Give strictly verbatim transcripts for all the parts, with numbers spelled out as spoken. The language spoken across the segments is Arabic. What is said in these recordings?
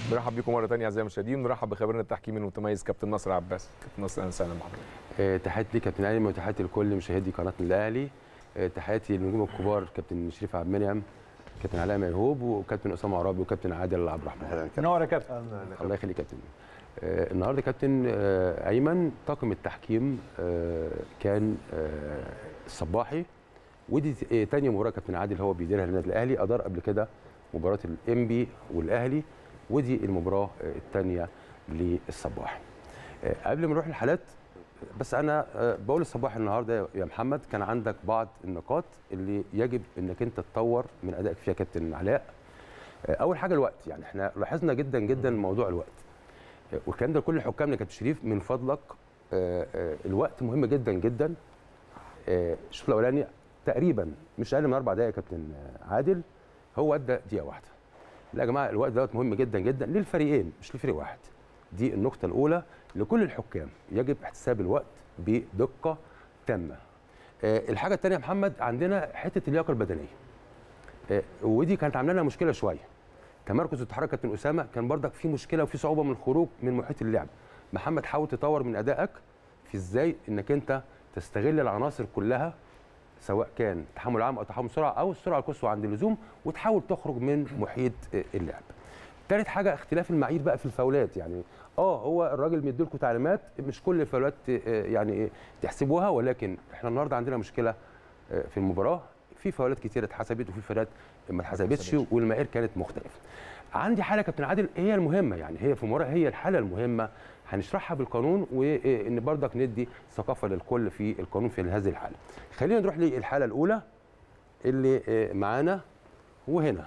نرحب بكم مره ثانيه اعزائي المشاهدين، ونرحب بخبيرنا التحكيمي المتميز كابتن ناصر عباس. كابتن ناصر اهلا وسهلا بحضرتك. آه، تحياتي ليك كابتن علي وتحياتي لكل مشاهدي قناه الاهلي. آه، تحياتي للنجوم الكبار كابتن شريف عبد المنعم، كابتن علاء ميهوب، وكابتن اسامه عرابي، وكابتن عادل عبد الرحمن. نور يا كابتن. الله يخليك كابتن. آه، النهارده كابتن آه، ايمن طاقم التحكيم آه، كان آه، الصباحي، ودي آه، تاني مباراه كابتن عادل هو بيديرها للنادي الاهلي. ادار قبل كده مباراه الانبي والاهلي، ودي المباراه آه، الثانيه للصباحي. آه، قبل ما نروح للحالات، بس انا آه، بقول الصباحي النهارده يا محمد كان عندك بعض النقاط اللي يجب انك انت تطور من ادائك فيها كابتن علاء. آه، اول حاجه الوقت، يعني احنا لاحظنا جدا جدا موضوع الوقت، آه، والكلام ده لكل حكامنا كابتن شريف من فضلك. آه، آه، الوقت مهم جدا جدا. آه، الشوط الاولاني تقريبا مش اقل من اربع دقائق يا كابتن عادل، هو ادى دقيقه واحده. لا يا جماعه الوقت دوت مهم جدا جدا للفريقين مش لفريق واحد. دي النقطه الاولى لكل الحكام، يجب احتساب الوقت بدقه تامه. أه الحاجه الثانيه يا محمد، عندنا حته اللياقه البدنيه، أه ودي كانت عامله لنا مشكله شويه. تمركز التحرك كابتن اسامه كان بردك في مشكله وفي صعوبه من الخروج من محيط اللعب. محمد حاول تطور من ادائك في ازاي انك انت تستغل العناصر كلها، سواء كان تحمل عام او تحمل سرعه او السرعه القصوى عند اللزوم، وتحاول تخرج من محيط اللعب. ثالث حاجه اختلاف المعايير بقى في الفاولات، يعني اه هو الراجل مديلكم تعليمات مش كل الفاولات يعني تحسبوها، ولكن احنا النهارده عندنا مشكله في المباراه، في فاولات كتيره اتحسبت وفي فاولات ما اتحسبتش والمعايير كانت مختلفه. عندي حاله كابتن عادل هي المهمه، يعني هي في المباراه هي الحاله المهمه هنشرحها بالقانون، وان برضك ندي ثقافه للكل في القانون في هذه الحاله. خلينا نروح للحاله الاولى اللي معانا، وهنا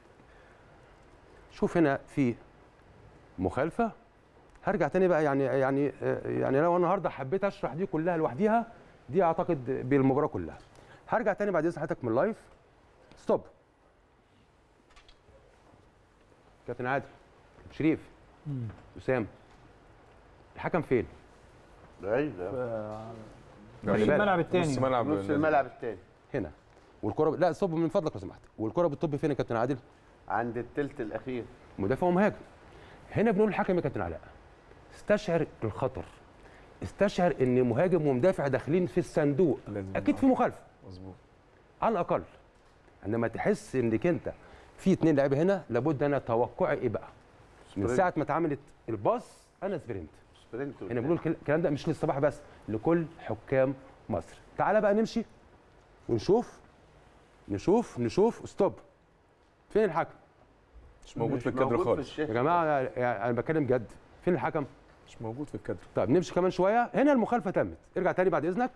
شوف هنا في مخالفه. هرجع تاني بقى، يعني يعني يعني لو النهارده حبيت اشرح دي كلها لوحديها دي اعتقد بالمباراه كلها. هرجع تاني بعد اذن حضرتك من اللايف. ستوب. كابتن عادل، شريف، اسامه، الحكم فين؟ بعيد نص الملعب الثاني. نص الملعب نص الملعب الثاني هنا. والكره لا ستوب من فضلك لو سمحت. والكره بالطب فين يا كابتن عادل؟ عند الثلث الاخير. مدافع ومهاجم. هنا بنقول للحكم يا كابتن علاء استشعر الخطر، استشعر ان مهاجم ومدافع داخلين في الصندوق، اكيد في مخالفه مظبوط على الاقل. عندما تحس انك انت في اثنين لعيبه هنا، لابد انا توقعي ايه بقى؟ من ساعه ما اتعملت الباص انا سبرنت سبرنت هنا. بنقول الكلام ده مش للصباح بس، لكل حكام مصر. تعالى بقى نمشي ونشوف نشوف نشوف ستوب. فين الحكم؟ مش موجود في الكادر خالص يا جماعه، انا بتكلم جد، فين الحكم؟ مش موجود في الكادر. طيب نمشي كمان شويه. هنا المخالفه تمت، ارجع تاني بعد اذنك.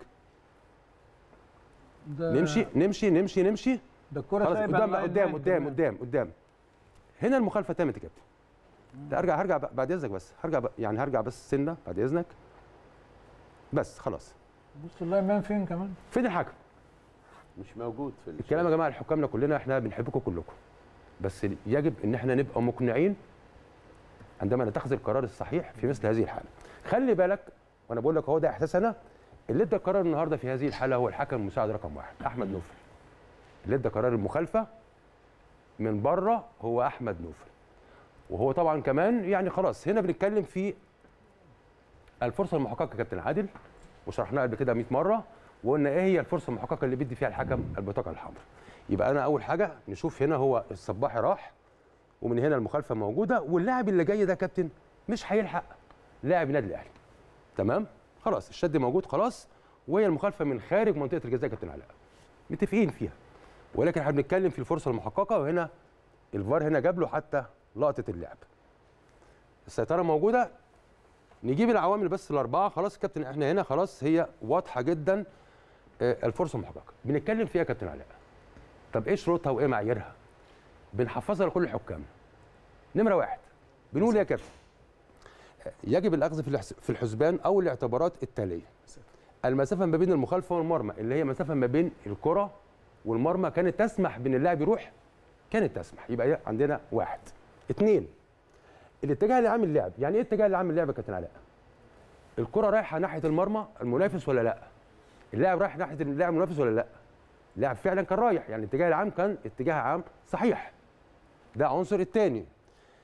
نمشي نمشي نمشي نمشي ده الكره قدام قدام قدام قدام قدام. هنا المخالفه تمت يا كابتن. ارجع هرجع بعد اذنك، بس هرجع يعني هرجع بس سنه بعد اذنك، بس خلاص. بص اللاين فين كمان؟ فين الحكم؟ مش موجود في الكلام يا جماعه. الحكامنا كلنا احنا بنحبكم كلكم، بس يجب ان احنا نبقى مقنعين عندما نتخذ القرار الصحيح في مثل هذه الحاله. خلي بالك وانا بقول لك اهو، ده احساس انا. اللي ادى القرار النهارده في هذه الحاله هو الحكم المساعد رقم واحد احمد نوفل. اللي ادى قرار المخالفه من بره هو احمد نوفل، وهو طبعا كمان يعني خلاص. هنا بنتكلم في الفرصه المحققه يا كابتن عادل، وشرحناها قبل كده مئة مره، وقلنا ايه هي الفرصه المحققه اللي بيدي فيها الحكم البطاقه الحمراء. يبقى انا اول حاجه نشوف هنا هو الصباحي راح، ومن هنا المخالفه موجوده، واللاعب اللي جاي ده كابتن مش هيلحق لاعب النادي الاهلي. تمام؟ خلاص الشد موجود خلاص، وهي المخالفه من خارج منطقه الجزاء يا كابتن علاء. متفقين فيها. ولكن احنا بنتكلم في الفرصه المحققه، وهنا الفار هنا جاب له حتى لقطه اللعب. السيطره موجوده. نجيب العوامل بس الاربعه. خلاص كابتن احنا هنا خلاص هي واضحه جدا الفرصه المحققه. بنتكلم فيها يا كابتن علاء. طب ايه شروطها وايه معاييرها؟ بنحفظها لكل حكام. نمره واحد بنقول يا كابتن يجب الاخذ في الحسبان او الاعتبارات التاليه: المسافه ما بين المخالفه والمرمى، اللي هي مسافه ما بين الكره والمرمى كانت تسمح بان اللاعب يروح، كانت تسمح. يبقى عندنا واحد. اثنين الاتجاه اللي عامل اللعب. يعني ايه الاتجاه اللي عامل اللعب يا كابتن علاء؟ الكره رايحه ناحيه المرمى المنافس ولا لا؟ اللاعب رايح ناحيه اللاعب المنافس ولا لا؟ اللاعب فعلا كان رايح، يعني الاتجاه العام كان اتجاه عام صحيح. ده عنصر. الثاني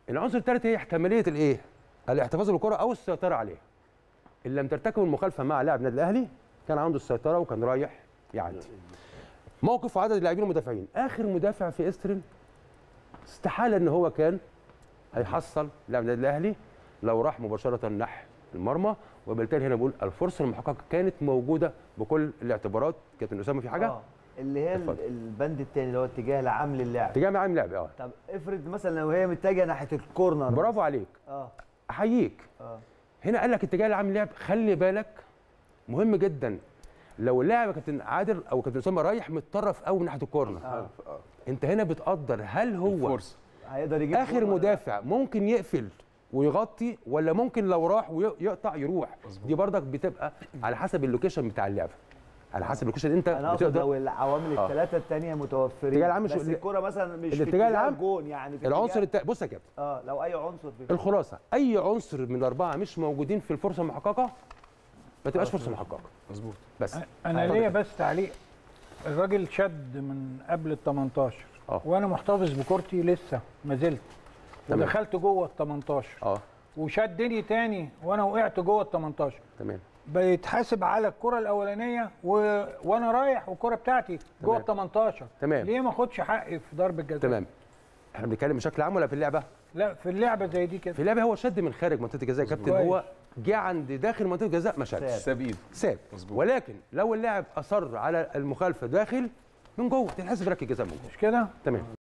العنصر الثالث هي احتماليه الايه؟ الاحتفاظ بالكره او السيطره عليها. ان لم ترتكب المخالفه مع لاعب النادي الاهلي كان عنده السيطره وكان رايح يعدي. موقف عدد اللاعبين المدافعين، اخر مدافع في استرن استحاله ان هو كان هيحصل لاعب النادي الاهلي لو راح مباشره نحو المرمى، وبالتالي هنا بقول الفرصه المحققه كانت موجوده بكل الاعتبارات. كابتن اسامه في حاجه؟ اه اللي هي اتفضل. البند الثاني اللي هو اتجاه العام للاعب. اتجاه عام لاعب اه. طب افرض مثلا لو هي متجهه ناحيه الكورنر. برافو عليك. اه احييك. اه هنا قال لك اتجاه العام للاعب، خلي بالك مهم جدا. لو اللاعب يا كابتن عادل او كابتن اسامه رايح متطرف قوي ناحيه الكورنر، اه انت هنا بتقدر هل هو فرصه هيقدر يجيب اخر كورنر ولا لا؟ مدافع ممكن يقفل ويغطي، ولا ممكن لو راح ويقطع يروح. دي برضك بتبقى على حسب اللوكيشن بتاع اللعبه، على حسب اللوكيشن انت انا اقصد بتقدر. لو العوامل آه. الثلاثه الثانيه متوفرين، الاتجاه العام مش- بس الكوره مثلا مش في الاتجاه العام الجون، يعني في العنصر اتجاه- التا... بص يا كابتن، اه لو اي عنصر في الخلاصه اي عنصر من الاربعه مش موجودين في الفرصه المحققه ما تبقاش فرصه محققه. مظبوط. بس انا اتفضل ليا يا بس تعليق. الراجل شد من قبل ال تمنتاشر اه. وانا محتفظ بكورتي لسه ما زلت، تمام. ودخلت جوه ال تمنتاشر اه وشدني تاني وانا وقعت جوه ال تمنتاشر، تمام بيتحاسب على الكره الاولانيه و... وانا رايح والكره بتاعتي جوه ال تمنتاشر. تمام. ليه ما اخدش حقي في ضرب الجزاء؟ تمام. احنا بنتكلم بشكل عام ولا في اللعبه؟ لا في اللعبه زي دي كده. في اللعبه هو شد من خارج منطقه الجزاء يا كابتن، كويس. هو جه عند داخل منطقه الجزاء ما شدش، ساب ايده. ساب. مظبوط. ولكن لو اللاعب اصر على المخالفه داخل من جوه تتحسب ركله جزاء من جوه. مش كده؟ تمام.